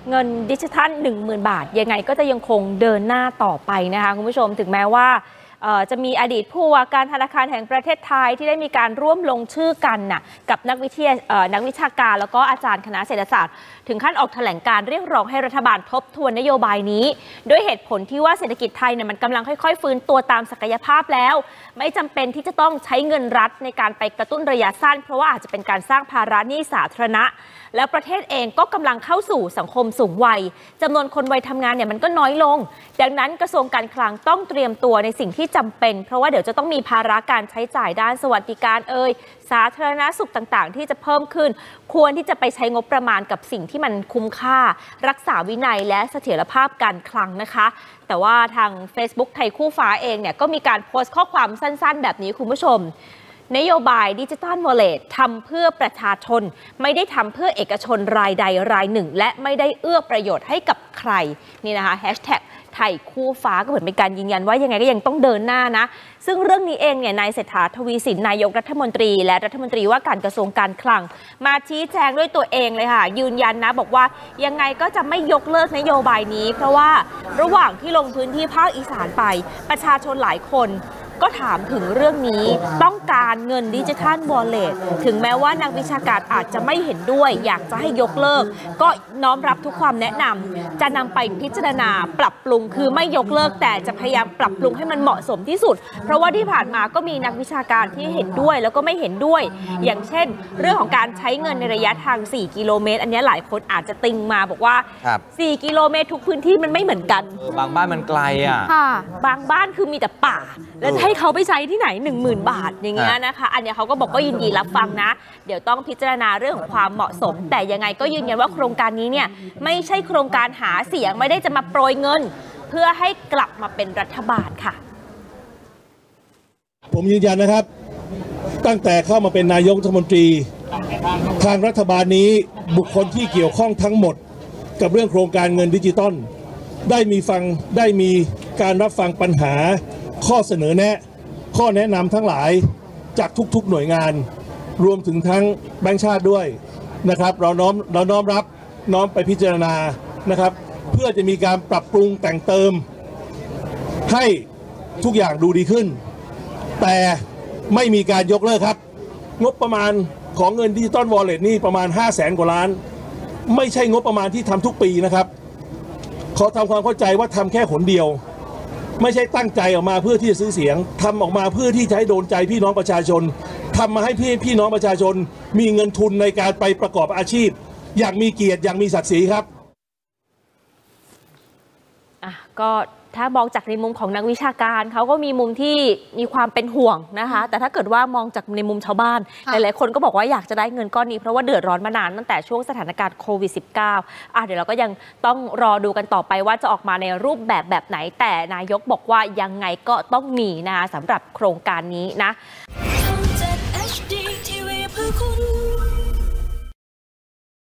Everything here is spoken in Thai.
เงินดิจิทัล 10,000 บาทยังไงก็จะยังคงเดินหน้าต่อไปนะคะคุณผู้ชมถึงแม้ว่าจะมีอดีตผู้ว่าการธนาคารแห่งประเทศไทยที่ได้มีการร่วมลงชื่อกันกับนักวิชาการแล้วก็อาจารย์คณะเศรษฐศาสตร์ถึงขั้นออกแถลงการเรียกร้องให้รัฐบาลทบทวนนโยบายนี้ด้วยเหตุผลที่ว่าเศรษฐกิจไทยมันกำลังค่อยๆฟื้นตัวตามศักยภาพแล้วไม่จำเป็นที่จะต้องใช้เงินรัฐในการไปกระตุ้นระยะสั้นเพราะว่าอาจจะเป็นการสร้างภาระหนี้สาธารณะแล้วประเทศเองก็กำลังเข้าสู่สังคมสูงวัยจำนวนคนวัยทำงานมันก็น้อยลงดังนั้นกระทรวงการคลังต้องเตรียมตัวในสิ่งที่จำเป็นเพราะว่าเดี๋ยวจะต้องมีภาระการใช้จ่ายด้านสวัสดิการสาธารณสุขต่างๆที่จะเพิ่มขึ้นควรที่จะไปใช้งบประมาณกับสิ่งที่มันคุ้มค่ารักษาวินัยและเสถียรภาพการคลังนะคะแต่ว่าทาง Facebook ไทยคู่ฟ้าเองก็มีการโพสต์ข้อความสั้นๆแบบนี้คุณผู้ชมนโยบายดิจิทัลวอลเล็ตทำเพื่อประชาชนไม่ได้ทำเพื่อเอกชนรายใดรายหนึ่งและไม่ได้เอื้อประโยชน์ให้กับใครนี่นะคะแฮชแท็กไทยคู่ฟ้าก็เหมือนเป็นการยืนยันว่ายังไงก็ยังต้องเดินหน้านะซึ่งเรื่องนี้เองนายเศรษฐาทวีสินนายกรัฐมนตรีและรัฐมนตรีว่าการกระทรวงการคลังมาชี้แจงด้วยตัวเองเลยค่ะยืนยันนะบอกว่ายังไงก็จะไม่ยกเลิกนโยบายนี้เพราะว่าระหว่างที่ลงพื้นที่ภาคอีสานไปประชาชนหลายคนก็ถามถึงเรื่องนี้ต้องการเงินดิจิทัลวอลเล็ตถึงแม้ว่านักวิชาการอาจจะไม่เห็นด้วยอยากจะให้ยกเลิกก็น้อมรับทุกความแนะนำจะนำไปพิจารณาปรับปรุงคือไม่ยกเลิกแต่จะพยายามปรับปรุงให้มันเหมาะสมที่สุดเพราะว่าที่ผ่านมาก็มีนักวิชาการที่เห็นด้วยแล้วก็ไม่เห็นด้วยอย่างเช่นเรื่องของการใช้เงินในระยะทาง4 กิโลเมตรอันนี้หลายคนอาจจะติงมาบอกว่า4 กิโลเมตรทุกพื้นที่มันไม่เหมือนกันบางบ้านมันไกลบางบ้านคือมีแต่ป่าแล้วให้เขาไปใช้ที่ไหน 10,000 บาทอย่างเงี้ยนะคะอันนี้เขาก็บอกก็ยินดีรับฟังนะเดี๋ยวต้องพิจารณาเรื่องของความเหมาะสมแต่ยังไงก็ยืนยันว่าโครงการนี้ไม่ใช่โครงการหาเสียงไม่ได้จะมาโปรยเงินเพื่อให้กลับมาเป็นรัฐบาลค่ะผมยืนยันนะครับตั้งแต่เข้ามาเป็นนายกรัฐมนตรีทางรัฐบาลนี้บุคคลที่เกี่ยวข้องทั้งหมดกับเรื่องโครงการเงินดิจิตอลได้มีการรับฟังปัญหาข้อเสนอแนะข้อแนะนำทั้งหลายจากทุกๆหน่วยงานรวมถึงทั้งแบงก์ชาติด้วยนะครับเราน้อมรับน้อมไปพิจารณานะครับเพื่อจะมีการปรับปรุงแต่งเติมให้ทุกอย่างดูดีขึ้นแต่ไม่มีการยกเลิกครับงบประมาณของเงินดิจิตอลวอลเล็ตนี่ประมาณ500,000 กว่าล้านไม่ใช่งบประมาณที่ทำทุกปีนะครับขอทำความเข้าใจว่าทำแค่หนเดียวไม่ใช่ตั้งใจออกมาเพื่อที่จะซื้อเสียงทำออกมาเพื่อที่จะให้โดนใจพี่น้องประชาชนทำมาให้พี่น้องประชาชนมีเงินทุนในการไปประกอบอาชีพอย่างมีเกียรติอย่างมีศักดิ์ศรีครับก็ถ้ามองจากในมุมของนักวิชาการเขาก็มีมุมที่มีความเป็นห่วงนะคะแต่ถ้าเกิดว่ามองจากในมุมชาวบ้านหลายๆคนก็บอกว่าอยากจะได้เงินก้อนนี้เพราะว่าเดือดร้อนมานานตั้งแต่ช่วงสถานการณ์โควิด -19 เดี๋ยวเราก็ยังต้องรอดูกันต่อไปว่าจะออกมาในรูปแบบไหนแต่นายกบอกว่ายังไงก็ต้องมีนะคะสำหรับโครงการนี้นะ